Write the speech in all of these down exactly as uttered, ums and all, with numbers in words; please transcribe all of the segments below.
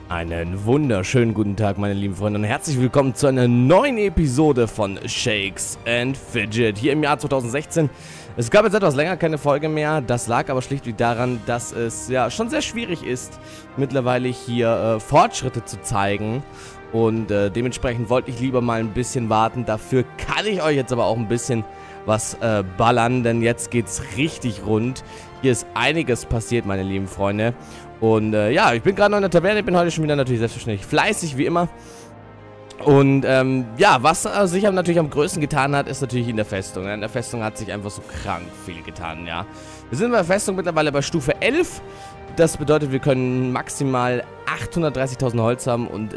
Einen wunderschönen guten Tag, meine lieben Freunde, und herzlich willkommen zu einer neuen Episode von Shakes and Fidget hier im Jahr zweitausendsechzehn. Es gab jetzt etwas länger keine Folge mehr, das lag aber schlichtweg daran, dass es ja schon sehr schwierig ist, mittlerweile hier äh, Fortschritte zu zeigen. Und äh, dementsprechend wollte ich lieber mal ein bisschen warten. Dafür kann ich euch jetzt aber auch ein bisschen was äh, ballern, denn jetzt geht's richtig rund. Hier ist einiges passiert, meine lieben Freunde. Und äh, ja, ich bin gerade noch in der Taverne, bin heute schon wieder natürlich selbstverständlich fleißig, wie immer. Und ähm, ja, was äh, sich natürlich am größten getan hat, ist natürlich in der Festung. In der Festung hat sich einfach so krank viel getan, ja. Wir sind bei der Festung mittlerweile bei Stufe elf. Das bedeutet, wir können maximal achthundertdreißigtausend Holz haben und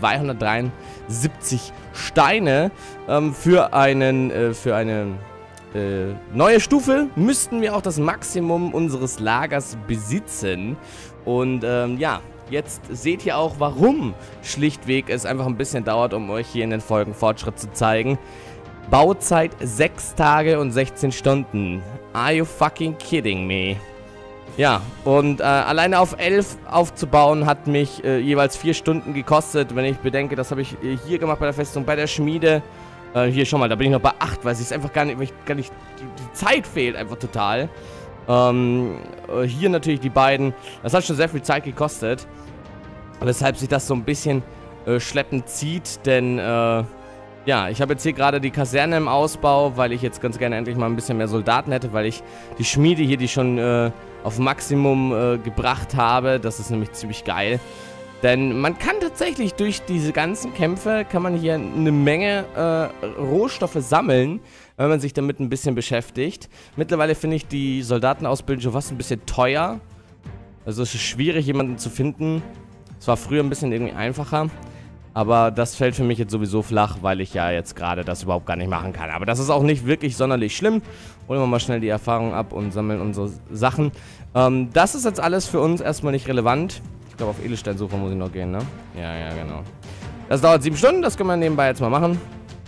zweihundertdreiundsiebzig Steine. Ähm, für einen, äh, für eine äh, neue Stufe müssten wir auch das Maximum unseres Lagers besitzen. Und ähm, ja, jetzt seht ihr auch, warum schlichtweg es einfach ein bisschen dauert, um euch hier in den Folgen Fortschritt zu zeigen. Bauzeit sechs Tage und sechzehn Stunden. Are you fucking kidding me? Ja, und äh, alleine auf elf aufzubauen hat mich äh, jeweils vier Stunden gekostet. Wenn ich bedenke, das habe ich äh, hier gemacht bei der Festung, bei der Schmiede. Äh, hier schon mal, da bin ich noch bei acht, weil es einfach gar nicht, weil ich gar nicht, die, die Zeit fehlt einfach total. Ähm, äh, hier natürlich die beiden. Das hat schon sehr viel Zeit gekostet. Weshalb sich das so ein bisschen äh, schleppend zieht, denn äh, ja, ich habe jetzt hier gerade die Kaserne im Ausbau, weil ich jetzt ganz gerne endlich mal ein bisschen mehr Soldaten hätte, weil ich die Schmiede hier, die schon äh, auf Maximum äh, gebracht habe. Das ist nämlich ziemlich geil. Denn man kann tatsächlich durch diese ganzen Kämpfe, kann man hier eine Menge äh, Rohstoffe sammeln, wenn man sich damit ein bisschen beschäftigt. Mittlerweile finde ich die Soldatenausbildung schon fast ein bisschen teuer. Also es ist schwierig, jemanden zu finden. Es war früher ein bisschen irgendwie einfacher. Aber das fällt für mich jetzt sowieso flach, weil ich ja jetzt gerade das überhaupt gar nicht machen kann. Aber das ist auch nicht wirklich sonderlich schlimm. Holen wir mal schnell die Erfahrung ab und sammeln unsere Sachen. Ähm, das ist jetzt alles für uns erstmal nicht relevant. Ich glaube, auf Edelsteinsuche muss ich noch gehen, ne? Ja, ja, genau. Das dauert sieben Stunden, das können wir nebenbei jetzt mal machen.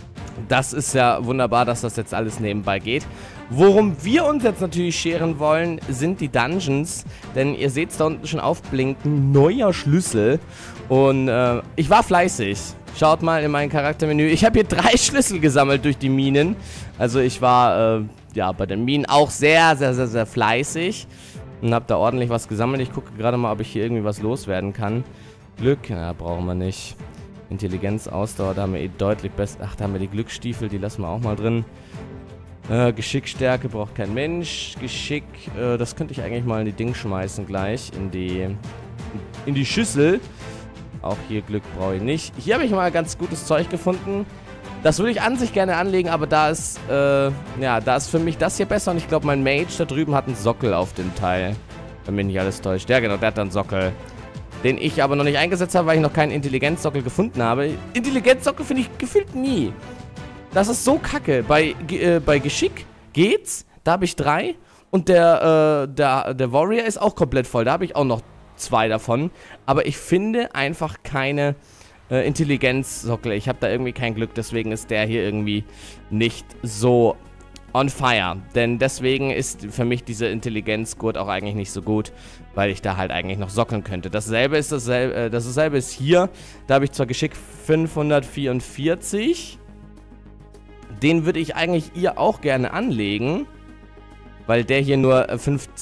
Das ist ja wunderbar, dass das jetzt alles nebenbei geht. Worum wir uns jetzt natürlich scheren wollen, sind die Dungeons. Denn ihr seht es da unten schon aufblinken. Neuer Schlüssel. Und äh, ich war fleißig. Schaut mal in mein Charaktermenü. Ich habe hier drei Schlüssel gesammelt durch die Minen. Also ich war äh, ja bei den Minen auch sehr, sehr, sehr, sehr fleißig. Und habe da ordentlich was gesammelt. Ich gucke gerade mal, ob ich hier irgendwie was loswerden kann. Glück, ja, brauchen wir nicht. Intelligenz, Ausdauer, da haben wir eh deutlich besser. Ach, da haben wir die Glücksstiefel, die lassen wir auch mal drin. Äh, Geschickstärke braucht kein Mensch. Geschick, äh, das könnte ich eigentlich mal in die Ding schmeißen gleich. In die, in die Schüssel. Auch hier Glück brauche ich nicht. Hier habe ich mal ganz gutes Zeug gefunden. Das würde ich an sich gerne anlegen, aber da ist, äh, ja, da ist für mich das hier besser. Und ich glaube, mein Mage da drüben hat einen Sockel auf dem Teil. Wenn mich nicht alles täuscht. Ja, genau, der hat dann einen Sockel. Den ich aber noch nicht eingesetzt habe, weil ich noch keinen Intelligenzsockel gefunden habe. Intelligenzsockel finde ich gefühlt nie. Das ist so kacke. Bei, äh, bei Geschick geht's. Da habe ich drei. Und der, äh, der, der Warrior ist auch komplett voll. Da habe ich auch noch zwei davon. Aber ich finde einfach keine äh, Intelligenzsockel. Ich habe da irgendwie kein Glück. Deswegen ist der hier irgendwie nicht so on fire. Denn deswegen ist für mich dieser Intelligenzgurt auch eigentlich nicht so gut, weil ich da halt eigentlich noch sockeln könnte. Dasselbe ist dasselbe, äh, dasselbe ist hier. Da habe ich zwar Geschick fünfhundertvierundvierzig. Den würde ich eigentlich ihr auch gerne anlegen, weil der hier nur äh,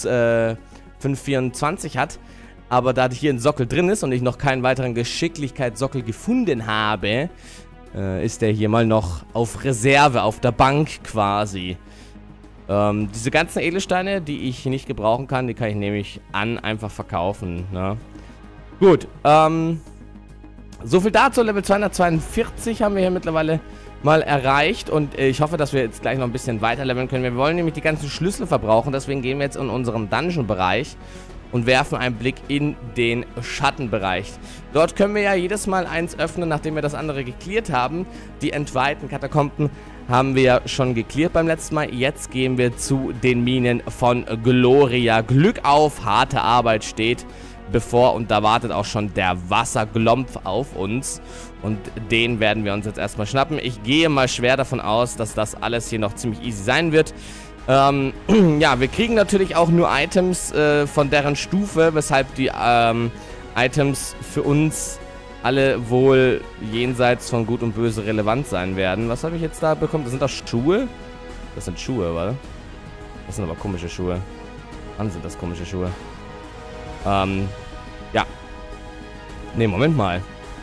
fünfhundertvierundzwanzig hat. Aber da hier ein Sockel drin ist und ich noch keinen weiteren Geschicklichkeitssockel gefunden habe, äh, ist der hier mal noch auf Reserve, auf der Bank quasi. Ähm, diese ganzen Edelsteine, die ich nicht gebrauchen kann, die kann ich nämlich an einfach verkaufen, ne? Gut, ähm, so viel dazu. Level zweihundertzweiundvierzig haben wir hier mittlerweile mal erreicht und äh, ich hoffe, dass wir jetzt gleich noch ein bisschen weiter leveln können. Wir wollen nämlich die ganzen Schlüssel verbrauchen, deswegen gehen wir jetzt in unseren Dungeon-Bereich und werfen einen Blick in den Schattenbereich. Dort können wir ja jedes Mal eins öffnen, nachdem wir das andere geklärt haben. Die entweihten Katakomben haben wir ja schon geklärt beim letzten Mal. Jetzt gehen wir zu den Minen von Gloria. Glück auf, harte Arbeit steht bevor und da wartet auch schon der Wasserglompf auf uns. Und den werden wir uns jetzt erstmal schnappen. Ich gehe mal schwer davon aus, dass das alles hier noch ziemlich easy sein wird. Ähm, ja, wir kriegen natürlich auch nur Items äh, von deren Stufe, weshalb die ähm, Items für uns alle wohl jenseits von Gut und Böse relevant sein werden. Was habe ich jetzt da bekommen? Das sind doch Schuhe? Das sind Schuhe, oder? Das sind aber komische Schuhe. Wann sind das komische Schuhe? Ähm, ja. Ne, Moment mal.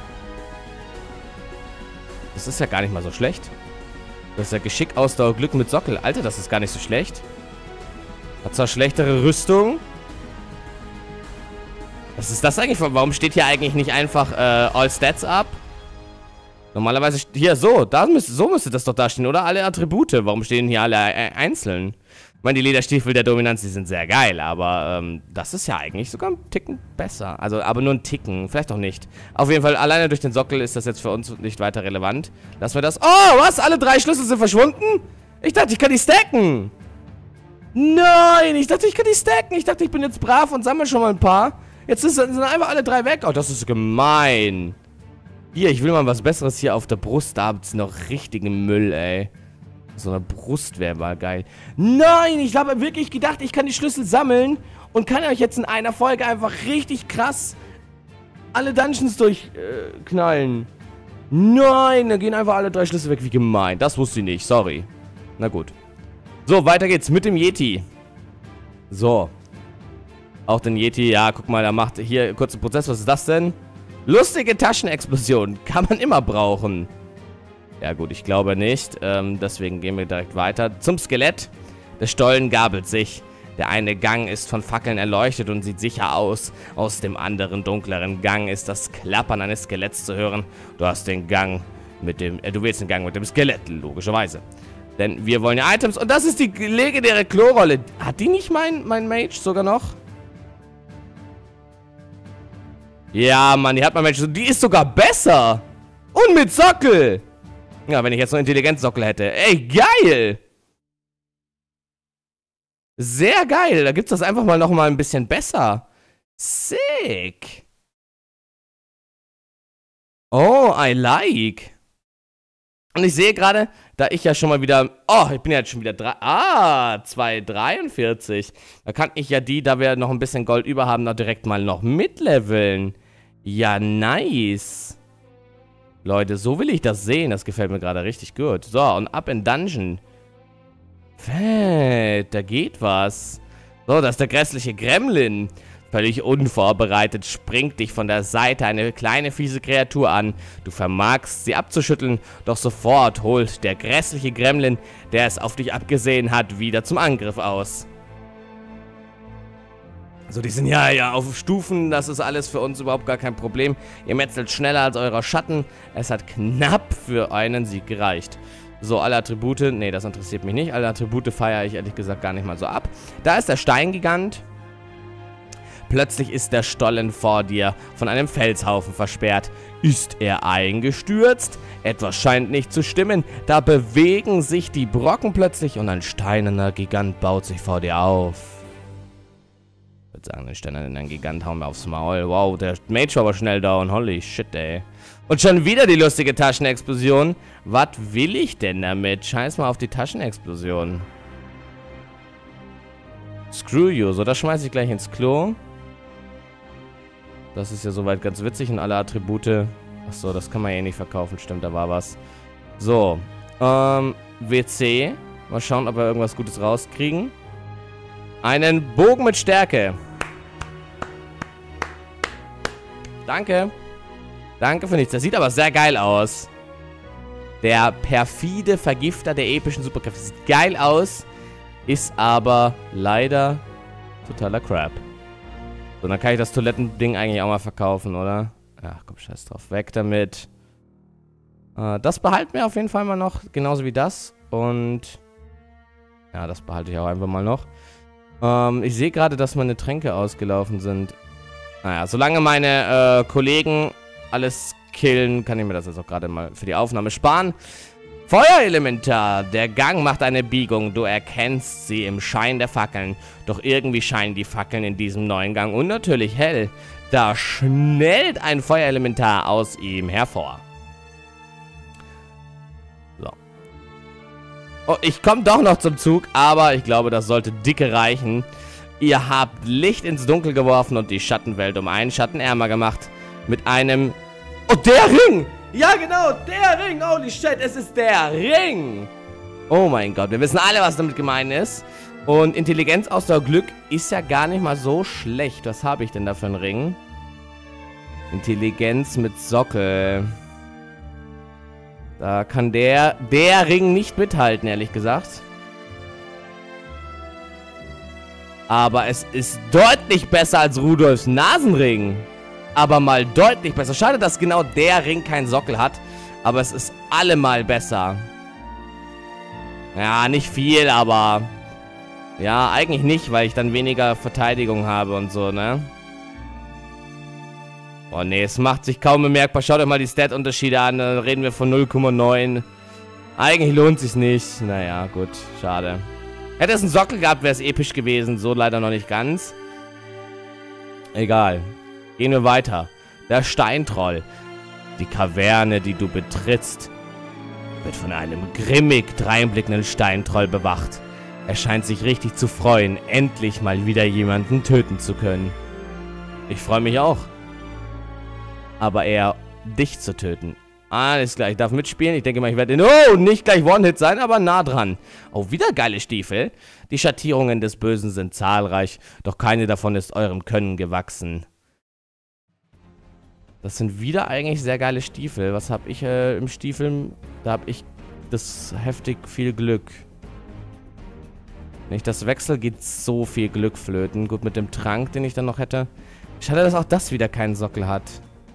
Das ist ja gar nicht mal so schlecht. Das ist ja Geschick, Ausdauer, Glück mit Sockel. Alter, das ist gar nicht so schlecht. Hat zwar schlechtere Rüstung. Was ist das eigentlich? Warum steht hier eigentlich nicht einfach äh, All Stats up? Normalerweise, hier, so, da müsste, so müsste das doch da stehen, oder? Alle Attribute. Warum stehen hier alle äh, einzeln? Ich meine, die Lederstiefel der Dominanz, die sind sehr geil, aber ähm, das ist ja eigentlich sogar ein Ticken besser. Also, aber nur ein Ticken, vielleicht auch nicht. Auf jeden Fall, alleine durch den Sockel ist das jetzt für uns nicht weiter relevant. Lassen wir das... Oh, was? Alle drei Schlüssel sind verschwunden? Ich dachte, ich kann die stacken. Nein, ich dachte, ich kann die stacken. Ich dachte, ich bin jetzt brav und sammle schon mal ein paar. Jetzt ist, sind einfach alle drei weg. Oh, das ist gemein. Hier, ich will mal was Besseres hier auf der Brust. Da habt ihr noch richtigen Müll, ey. So eine Brust wäre mal geil. Nein, ich habe wirklich gedacht, ich kann die Schlüssel sammeln und kann euch jetzt in einer Folge einfach richtig krass alle Dungeons durchknallen. Äh, Nein, da gehen einfach alle drei Schlüssel weg. Wie gemein. Das wusste ich nicht. Sorry. Na gut. So, weiter geht's mit dem Yeti. So. Auch den Yeti, ja, guck mal, der macht hier kurzen Prozess. Was ist das denn? Lustige Taschenexplosion. Kann man immer brauchen. Ja gut, ich glaube nicht. Ähm, deswegen gehen wir direkt weiter. Zum Skelett. Der Stollen gabelt sich. Der eine Gang ist von Fackeln erleuchtet und sieht sicher aus. Aus dem anderen, dunkleren Gang ist das Klappern eines Skeletts zu hören. Du hast den Gang mit dem... Äh, du willst den Gang mit dem Skelett, logischerweise. Denn wir wollen ja Items. Und das ist die legendäre Klorolle. Hat die nicht mein, mein Mage sogar noch? Ja, Mann, die hat mein Mage. Die ist sogar besser. Und mit Sockel. Ja, wenn ich jetzt noch Intelligenzsockel hätte. Ey, geil! Sehr geil. Da gibt's das einfach mal noch mal ein bisschen besser. Sick. Oh, I like. Und ich sehe gerade, da ich ja schon mal wieder... Oh, ich bin ja jetzt schon wieder... Drei, ah, zwei Komma dreiundvierzig. Da kann ich ja die, da wir noch ein bisschen Gold über haben, noch direkt mal noch mitleveln. Ja, nice. Leute, so will ich das sehen. Das gefällt mir gerade richtig gut. So, und ab in Dungeon. Fett, da geht was. So, das ist der grässliche Gremlin. Völlig unvorbereitet springt dich von der Seite eine kleine fiese Kreatur an. Du vermagst sie abzuschütteln, doch sofort holt der grässliche Gremlin, der es auf dich abgesehen hat, wieder zum Angriff aus. So, die sind ja, ja auf Stufen, das ist alles für uns überhaupt gar kein Problem. Ihr metzelt schneller als eurer Schatten. Es hat knapp für einen Sieg gereicht. So, alle Attribute, nee, das interessiert mich nicht. Alle Attribute feiere ich ehrlich gesagt gar nicht mal so ab. Da ist der Steingigant. Plötzlich ist der Stollen vor dir von einem Felshaufen versperrt. Ist er eingestürzt? Etwas scheint nicht zu stimmen. Da bewegen sich die Brocken plötzlich und ein steinerner Gigant baut sich vor dir auf. Ich würde sagen, den steinernen Gigant hauen wir aufs Maul. Wow, der Mage war aber schnell down. Holy shit, ey. Und schon wieder die lustige Taschenexplosion. Was will ich denn damit? Scheiß mal auf die Taschenexplosion. Screw you. So, das schmeiße ich gleich ins Klo. Das ist ja soweit ganz witzig und alle Attribute. Achso, das kann man ja eh nicht verkaufen. Stimmt, da war was. So. Ähm, W C. Mal schauen, ob wir irgendwas Gutes rauskriegen. Einen Bogen mit Stärke. Danke. Danke für nichts. Das sieht aber sehr geil aus. Der perfide Vergifter der epischen Superkräfte. Sieht geil aus. Ist aber leider totaler Crap. So, dann kann ich das Toilettending eigentlich auch mal verkaufen, oder? Ach komm, scheiß drauf. Weg damit. Äh, das behalten wir auf jeden Fall mal noch. Genauso wie das. Und ja, das behalte ich auch einfach mal noch. Ähm, ich sehe gerade, dass meine Tränke ausgelaufen sind. Naja, solange meine äh, Kollegen alles killen, kann ich mir das jetzt auch gerade mal für die Aufnahme sparen. Feuerelementar. Der Gang macht eine Biegung. Du erkennst sie im Schein der Fackeln. Doch irgendwie scheinen die Fackeln in diesem neuen Gang unnatürlich hell. Da schnellt ein Feuerelementar aus ihm hervor. So. Oh, ich komme doch noch zum Zug, aber ich glaube, das sollte dicke reichen. Ihr habt Licht ins Dunkel geworfen und die Schattenwelt um einen Schatten ärmer gemacht. Mit einem... Oh, der Ring! Ja, genau, der Ring! Holy shit, es ist der Ring! Oh mein Gott, wir wissen alle, was damit gemeint ist. Und Intelligenz aus der Glück ist ja gar nicht mal so schlecht. Was habe ich denn da für einen Ring? Intelligenz mit Sockel. Da kann der, der Ring nicht mithalten, ehrlich gesagt. Aber es ist deutlich besser als Rudolfs Nasenring. Aber mal deutlich besser. Schade, dass genau der Ring keinen Sockel hat. Aber es ist allemal besser. Ja, nicht viel, aber... Ja, eigentlich nicht, weil ich dann weniger Verteidigung habe und so, ne? Oh ne, es macht sich kaum bemerkbar. Schaut euch mal die Stat-Unterschiede an. Dann reden wir von null Komma neun. Eigentlich lohnt sich's nicht. Naja, gut. Schade. Hätte es einen Sockel gehabt, wäre es episch gewesen. So leider noch nicht ganz. Egal. Gehen wir weiter. Der Steintroll. Die Kaverne, die du betrittst, wird von einem grimmig dreinblickenden Steintroll bewacht. Er scheint sich richtig zu freuen, endlich mal wieder jemanden töten zu können. Ich freue mich auch. Aber eher, dich zu töten. Alles klar, ich darf mitspielen. Ich denke mal, ich werde... Oh, nicht gleich One-Hit sein, aber nah dran. Oh, wieder geile Stiefel. Die Schattierungen des Bösen sind zahlreich, doch keine davon ist eurem Können gewachsen. Das sind wieder eigentlich sehr geile Stiefel. Was habe ich äh, im Stiefel? Da habe ich das heftig viel Glück. Wenn ich das wechsle, geht so viel Glück flöten. Gut, mit dem Trank, den ich dann noch hätte. Schade, dass auch das wieder keinen Sockel hat.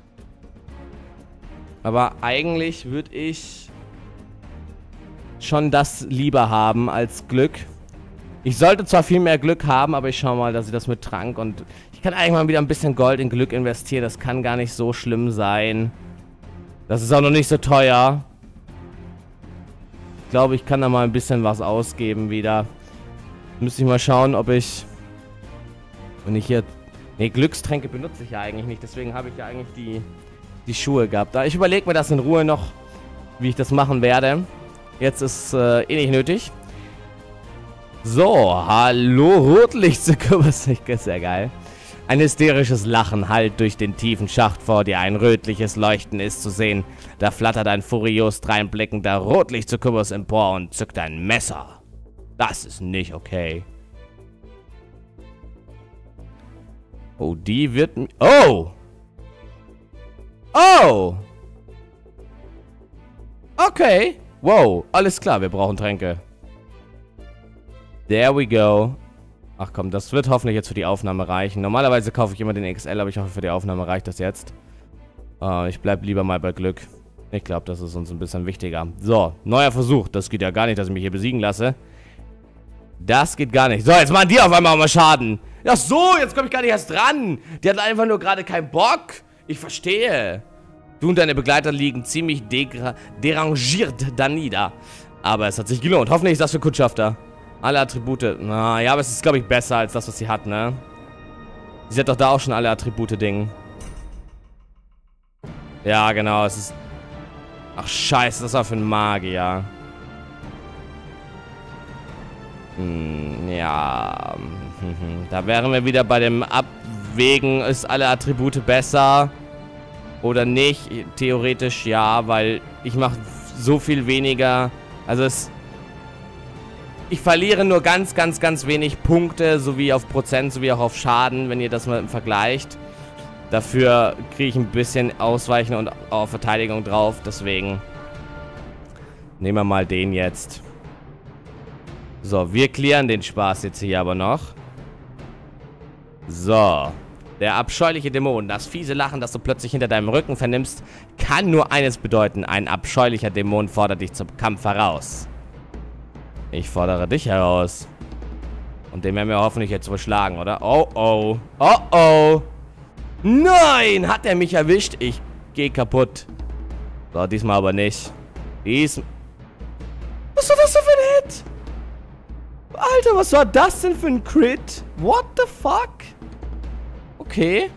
Aber eigentlich würde ich schon das lieber haben als Glück. Ich sollte zwar viel mehr Glück haben, aber ich schaue mal, dass ich das mit Trank und... Ich kann eigentlich mal wieder ein bisschen Gold in Glück investieren. Das kann gar nicht so schlimm sein. Das ist auch noch nicht so teuer. Ich glaube, ich kann da mal ein bisschen was ausgeben wieder. Müsste ich mal schauen, ob ich... Wenn ich hier... Ne, Glückstränke benutze ich ja eigentlich nicht. Deswegen habe ich ja eigentlich die, die Schuhe gehabt. Ich überlege mir das in Ruhe noch, wie ich das machen werde. Jetzt ist äh, eh nicht nötig. So, hallo Rotlichtsuccubus. Ich ist sehr geil. Ein hysterisches Lachen hallt durch den tiefen Schacht vor dir. Ein rötliches Leuchten ist zu sehen. Da flattert ein furios dreinblickender Rotlichtsuccubus empor und zückt ein Messer. Das ist nicht okay. Oh, die wird... Oh! Oh! Okay. Wow, alles klar, wir brauchen Tränke. There we go. Ach komm, das wird hoffentlich jetzt für die Aufnahme reichen. Normalerweise kaufe ich immer den X L, aber ich hoffe, für die Aufnahme reicht das jetzt. Uh, ich bleib lieber mal bei Glück. Ich glaube, das ist uns ein bisschen wichtiger. So, neuer Versuch. Das geht ja gar nicht, dass ich mich hier besiegen lasse. Das geht gar nicht. So, jetzt machen die auf einmal auch mal Schaden. Ach so, jetzt komme ich gar nicht erst dran. Die hatten einfach nur gerade keinen Bock. Ich verstehe. Du und deine Begleiter liegen ziemlich derangiert da nieder. Aber es hat sich gelohnt. Hoffentlich ist das für Kundschafter. Alle Attribute. Na ja, aber es ist, glaube ich, besser als das, was sie hat, ne? Sie hat doch da auch schon alle Attribute-Ding. Ja, genau, es ist... Ach, scheiße, das war für ein Magier. Hm, ja... Da wären wir wieder bei dem Abwägen, ist alle Attribute besser oder nicht? Theoretisch ja, weil ich mache so viel weniger... Also es... Ich verliere nur ganz, ganz, ganz wenig Punkte, sowie auf Prozent, sowie auch auf Schaden, wenn ihr das mal vergleicht. Dafür kriege ich ein bisschen Ausweichen und auch Verteidigung drauf, deswegen nehmen wir mal den jetzt. So, wir klären den Spaß jetzt hier aber noch. So, der abscheuliche Dämon, das fiese Lachen, das du plötzlich hinter deinem Rücken vernimmst, kann nur eines bedeuten, ein abscheulicher Dämon fordert dich zum Kampf heraus. Ich fordere dich heraus. Und den werden wir hoffentlich jetzt überschlagen, oder? Oh, oh. Oh, oh. Nein! Hat er mich erwischt? Ich gehe kaputt. So, diesmal aber nicht. Dies... Was war das denn für ein Hit? Alter, was war das denn für ein Crit? What the fuck? Okay.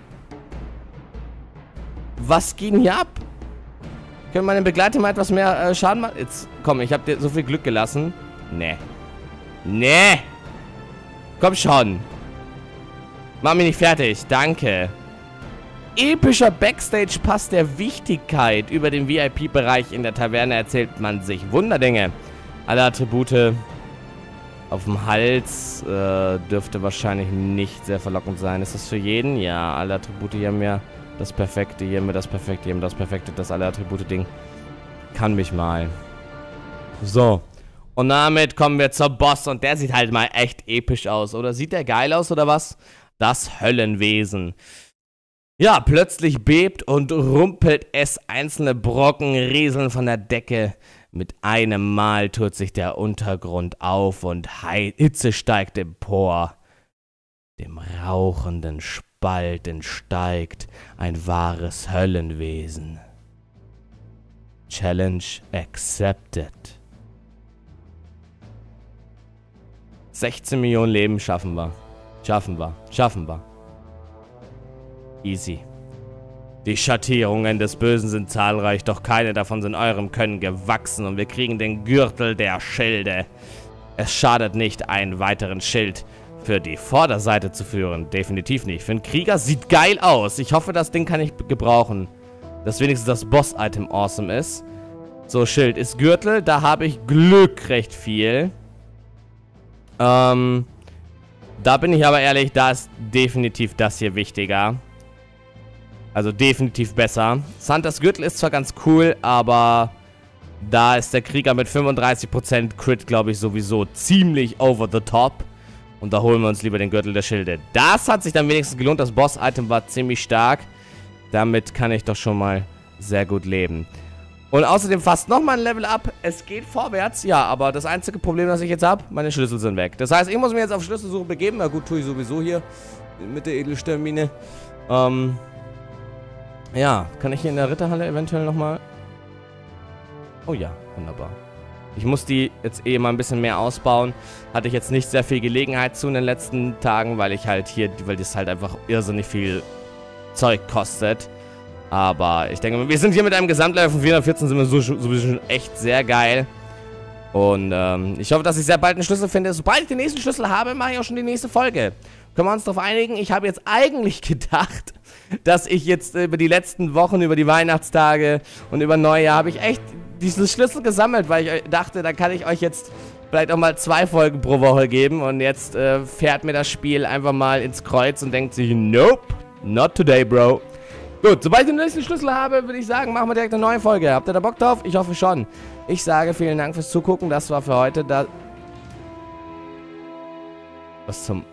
Was ging hier ab? Können meine Begleiter mal etwas mehr äh, Schaden machen? Jetzt, komm, ich habe dir so viel Glück gelassen. Nee. Nee. Komm schon. Mach mich nicht fertig. Danke. Epischer Backstage-Pass der Wichtigkeit. Über den V I P-Bereich in der Taverne erzählt man sich Wunderdinge. Alle Attribute auf dem Hals äh, dürfte wahrscheinlich nicht sehr verlockend sein. Ist das für jeden? Ja, alle Attribute hier haben ja das Perfekte, hier haben wir das Perfekte, hier haben wir das Perfekte, das alle Attribute-Ding. Kann mich mal. So. Und damit kommen wir zur Boss und der sieht halt mal echt episch aus. Oder sieht der geil aus oder was? Das Höllenwesen. Ja, plötzlich bebt und rumpelt es, einzelne Brocken rieseln von der Decke. Mit einem Mal tut sich der Untergrund auf und Hitze steigt empor. Dem rauchenden Spalt entsteigt ein wahres Höllenwesen. Challenge accepted. sechzehn Millionen Leben schaffen wir. Schaffen wir. Schaffen wir. Easy. Die Schattierungen des Bösen sind zahlreich, doch keine davon sind eurem Können gewachsen und wir kriegen den Gürtel der Schilde. Es schadet nicht, einen weiteren Schild für die Vorderseite zu führen. Definitiv nicht. Für einen Krieger sieht geil aus. Ich hoffe, das Ding kann ich gebrauchen. Dass wenigstens das Boss-Item awesome ist. So, Schild ist Gürtel. Da habe ich Glück recht viel. Ähm, da bin ich aber ehrlich, da ist definitiv das hier wichtiger. Also definitiv besser. Santas Gürtel ist zwar ganz cool, aber da ist der Krieger mit fünfunddreißig Prozent Crit, glaube ich, sowieso ziemlich over the top. Und da holen wir uns lieber den Gürtel der Schilde. Das hat sich dann wenigstens gelohnt. Das Boss-Item war ziemlich stark. Damit kann ich doch schon mal sehr gut leben. Und außerdem fast nochmal ein Level up. Es geht vorwärts, ja, aber das einzige Problem, das ich jetzt habe, meine Schlüssel sind weg. Das heißt, ich muss mich jetzt auf Schlüsselsuche begeben. Na gut, tue ich sowieso hier mit der Edelsternmine. Ähm... Ja, kann ich hier in der Ritterhalle eventuell nochmal... Oh ja, wunderbar. Ich muss die jetzt eh mal ein bisschen mehr ausbauen. Hatte ich jetzt nicht sehr viel Gelegenheit zu in den letzten Tagen, weil ich halt hier, weil das halt einfach irrsinnig viel Zeug kostet. Aber ich denke, wir sind hier mit einem Gesamtlevel von vierhundertvierzehn, sind wir so, sowieso schon echt sehr geil. Und ähm, ich hoffe, dass ich sehr bald einen Schlüssel finde. Sobald ich den nächsten Schlüssel habe, mache ich auch schon die nächste Folge. Können wir uns darauf einigen? Ich habe jetzt eigentlich gedacht, dass ich jetzt über die letzten Wochen, über die Weihnachtstage und über Neujahr habe ich echt diese Schlüssel gesammelt, weil ich dachte, da kann ich euch jetzt vielleicht auch mal zwei Folgen pro Woche geben. Und jetzt äh, fährt mir das Spiel einfach mal ins Kreuz und denkt sich, nope, not today, bro. Gut, sobald ich den nächsten Schlüssel habe, würde ich sagen, machen wir direkt eine neue Folge. Habt ihr da Bock drauf? Ich hoffe schon. Ich sage vielen Dank fürs Zugucken. Das war für heute. Da Was zum...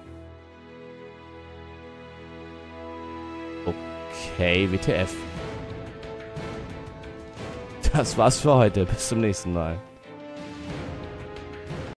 Okay, W T F. Das war's für heute. Bis zum nächsten Mal.